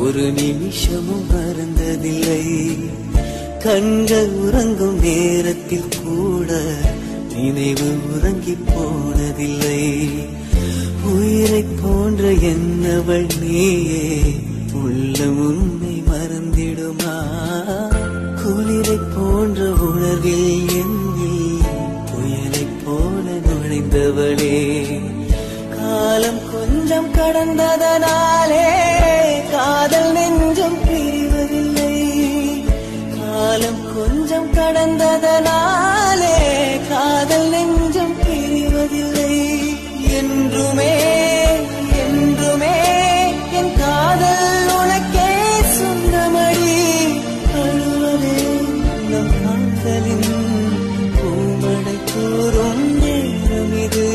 ஒரு நிமிஷமும் மறந்ததில்லை. கண்கள் உறங்கும் நேரத்தில் கூட நினைவு உறங்கி போனதில்லை. உயிரை போன்ற என்னவள் நீயே, உள்ளம் உன்னை மறந்திடுமா? குளிரை போன்ற உணர்வில் என்னில் புயலை போல நுழைந்தவளே. காலம் கொஞ்சம் கடந்ததனாலே காதல் நெஞ்சம் பிரிவதில்லை. காலம் கொஞ்சம் கடந்ததனாலே காதல் நெஞ்சம் பிரிவதில்லை. என்றுமே என்றுமே என் காதல் உனக்கே சொந்தமடி. அழுவதே நம் காதலின் பூமடை கூறும் நேரம் இது.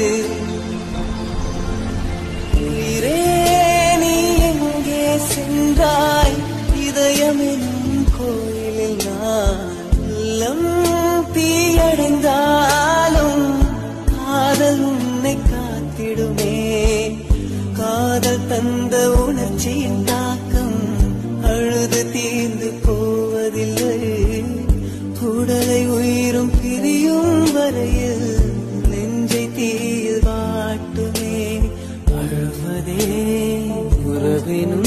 உயிரே நீ எங்கே சென்றாய்? இதயமெனும் கோயிலில் நான் உள்ளம் தீயடைந்தாலும் காதல் உன்னை காத்திடுமே. காதல் தந்த உணர்ச்சியின் தாக்கம் அழுது தீர்ந்து போவதில்லை. உடலை உயிரும் பிரியும் வரையில் நெஞ்சை தீயில் வாட்டுமே. அழுவதே உறவினும்